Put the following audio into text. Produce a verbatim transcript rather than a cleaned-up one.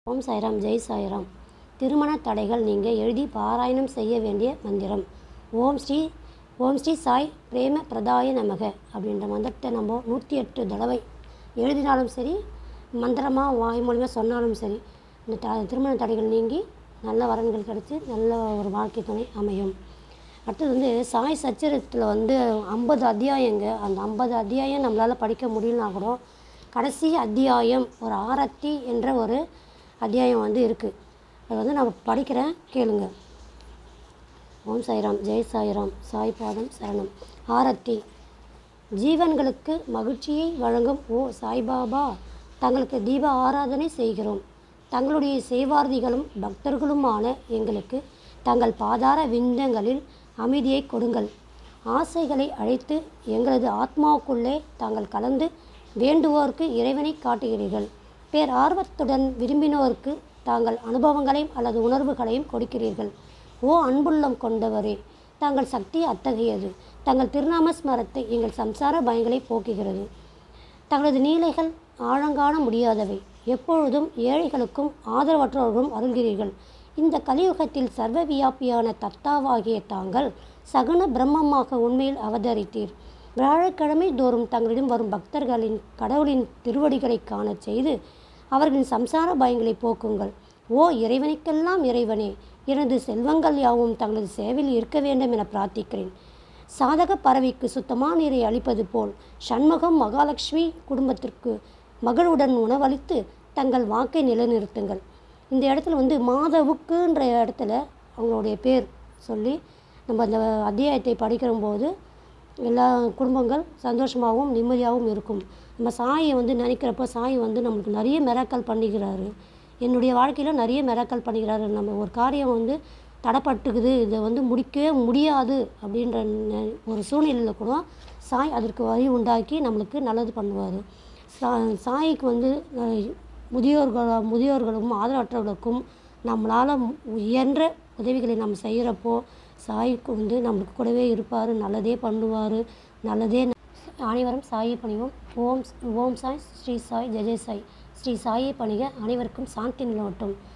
ஓம் சாய்ராம். ஜெய் சாய்ராம். திருமண தடைகள் நீங்க எழுதி பாராயணம் செய்ய வேண்டிய மந்திரம் ஓம் ஸ்ரீ ஓம் ஸ்ரீ சாய் பிரேம பிரதாய நமக அப்படின்ற மந்திரத்தை நம்ம நூற்றி எட்டு தடவை எழுதினாலும் சரி, மந்திரமாக வாய் மூலியமாக சொன்னாலும் சரி, இந்த த திருமண தடைகள் நீங்கி நல்ல வரன்கள் கிடச்சி நல்ல ஒரு வாழ்க்கை துணை அமையும். அடுத்தது வந்து சாய் சச்சரித்தில் வந்து ஐம்பது அத்தியாயங்க. அந்த ஐம்பது அத்தியாயம் நம்மளால் படிக்க முடியலனா கூட கடைசி அத்தியாயம் ஒரு ஆரத்தி என்ற ஒரு அத்தியாயம் வந்து இருக்குது. அது வந்து நம்ம படிக்கிறேன், கேளுங்க. ஓம் சாய்ராம். ஜெய் சாய்ராம். சாய் பாதம் சரணம். ஆரத்தி. ஜீவன்களுக்கு மகிழ்ச்சியை வழங்கும் ஓ சாய்பாபா, தங்களுக்கு தீப ஆராதனை செய்கிறோம். தங்களுடைய சேவார்த்திகளும் பக்தர்களுமான எங்களுக்கு தங்கள் பாதார விந்தங்களில் அமைதியை கொடுங்கள். ஆசைகளை அழைத்து எங்களது ஆத்மாவுக்குள்ளே தாங்கள் கலந்து வேண்டுவோருக்கு இறைவனை காட்டுகிறீர்கள். பேர் ஆர்வத்துடன் விரும்பினோருக்கு தாங்கள் அனுபவங்களையும் அல்லது உணர்வுகளையும் கொடுக்கிறீர்கள். ஓ அன்புள்ளம் கொண்டவரே, தாங்கள் சக்தி அத்தகையது. தங்கள் திருநாம ஸ்மரத்தை எங்கள் சம்சார பயங்களை போக்குகிறது. தங்களது நீலைகள் ஆழங்காண முடியாதவை. எப்பொழுதும் ஏழைகளுக்கும் ஆதரவற்றவர்களும் அருள்கிறீர்கள். இந்த கலியுகத்தில் சர்வ வியாபியான தத்தாவாகிய தாங்கள் சகுன பிரம்மமாக உண்மையில் அவதரித்தீர். வியாழக்கிழமை தோறும் தங்களிடம் வரும் பக்தர்களின் கடவுளின் திருவடிகளை காணச் செய்து அவர்களின் சம்சார பயங்களை போக்குங்கள். ஓ இறைவனுக்கெல்லாம் இறைவனே, எனது செல்வங்கள் யாவும் தங்களது சேவையில் இருக்க வேண்டும் என பிரார்த்திக்கிறேன். சாதக பறவைக்கு சுத்தமான நீரை அளிப்பது போல் சண்முகம் மகாலட்சுமி குடும்பத்திற்கு மகளுடன் உணவளித்து தங்கள் வாக்கை நிலைநிறுத்துங்கள். இந்த இடத்துல வந்து மாதவுக்குன்ற இடத்துல அவங்களுடைய பேர் சொல்லி நம்ம அந்த அத்தியாயத்தை படிக்கிறம்போது எல்லா குடும்பங்கள் சந்தோஷமாகவும் நிம்மதியாகவும் இருக்கும். நம்ம சாயை வந்து நினைக்கிறப்போ சாய் வந்து நம்மளுக்கு நிறைய மிராக்கல் பண்ணிக்கிறாரு. என்னுடைய வாழ்க்கையில் நிறைய மிராக்கல் பண்ணிக்கிறாரு. நம்ம ஒரு காரியம் வந்து தடைப்பட்டுக்குது, இதை வந்து முடிக்கவே முடியாது அப்படின்ற ஒரு சூழ்நிலையில் கூட சாய் அதற்கு வழி உண்டாக்கி நம்மளுக்கு நல்லது பண்ணுவார். சா சாய்க்கு வந்து முதியோர்கள் முதியோர்களுக்கும் ஆதரவற்றவர்களுக்கும் நம்மளால் இயன்ற உதவிகளை நம்ம செய்கிறப்போ சாய்க்கு வந்து நம்மளுக்கு கூடவே இருப்பார், நல்லதே பண்ணுவார், நல்லதே. அனைவரும் சாயை பணிவோம். ஓம் ஓம் சாய். ஸ்ரீ சாய். ஜெய் ஜெய் சாய். ஸ்ரீ சாயை பணிக. அனைவருக்கும் சாந்தி நிலவட்டும்.